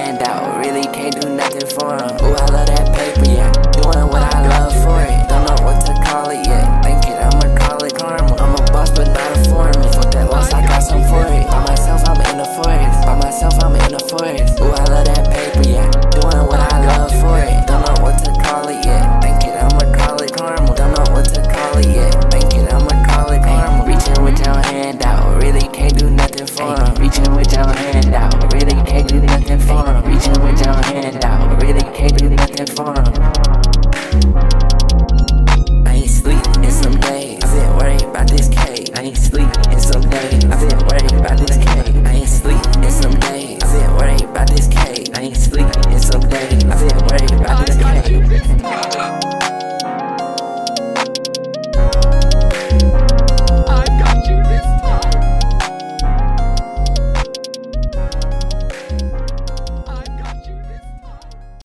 stand out, really can't do nothing for him. Ooh, I love that paper, yeah, doing what I love for it. Don't know what to call it yet.